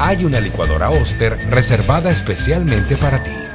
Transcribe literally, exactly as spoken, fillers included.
hay una licuadora Oster reservada especialmente para ti.